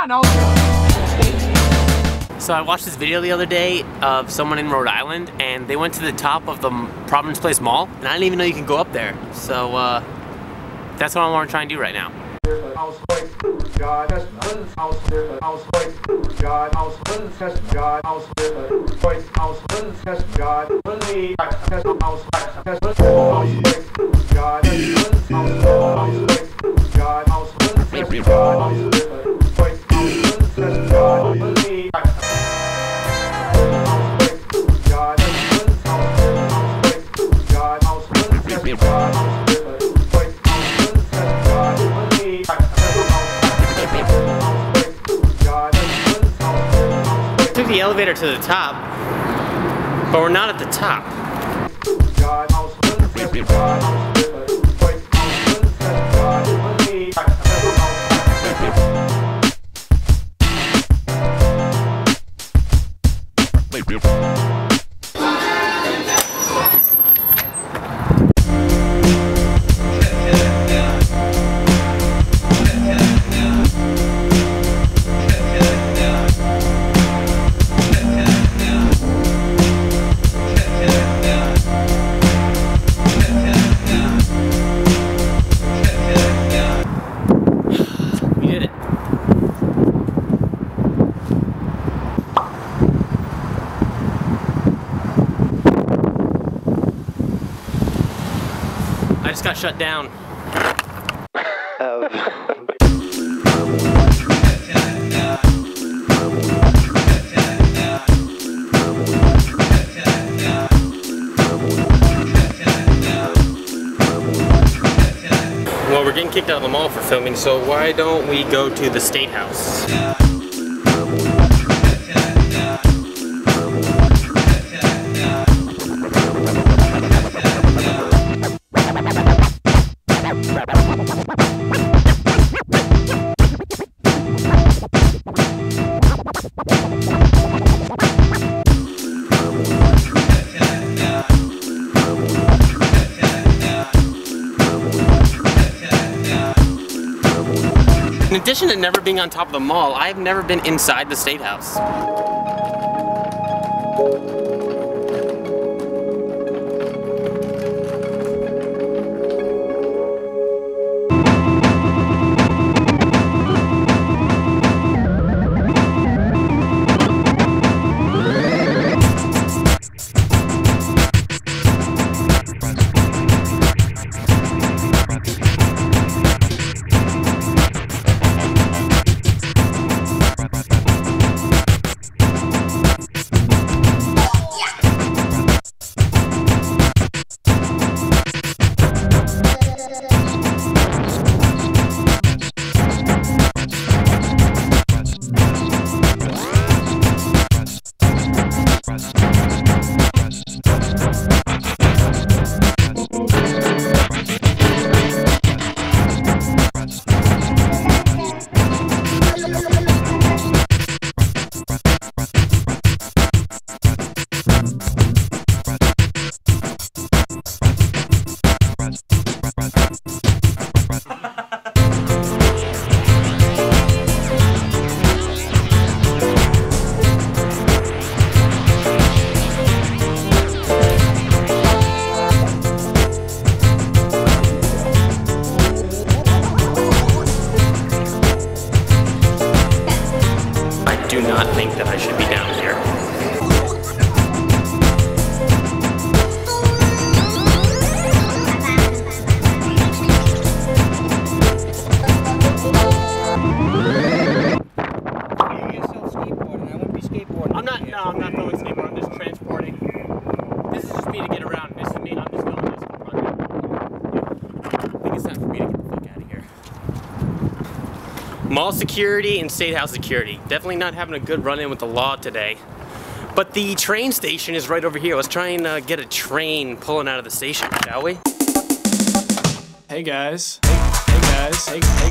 I know. So I watched this video the other day of someone in Rhode Island, and they went to the top of the Providence Place Mall, and I didn't even know you can go up there. So that's what I want to try and do right now. Took the elevator to the top, but we're not at the top. I just got shut down. Well, we're getting kicked out of the mall for filming, so why don't we go to the State House? In addition to never being on top of the mall, I've never been inside the State House. I do not think that I should be down here. I'm not throwing skateboard, I'm just transporting. This is just me to get around. This is me, I'm just filming this. I think it's time for me to get the fuck out of here. Mall security and State House security. Definitely not having a good run-in with the law today. But the train station is right over here. Let's try and get a train pulling out of the station, shall we? Hey guys. Hey guys.